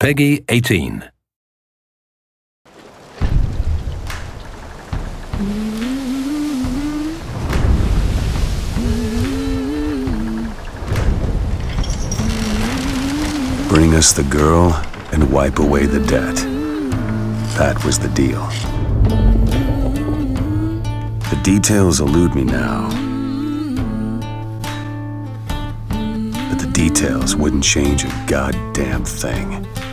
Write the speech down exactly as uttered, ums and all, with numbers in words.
Peggy eighteen. Bring us the girl and wipe away the debt. That was the deal. The details elude me now. But the details wouldn't change a goddamn thing.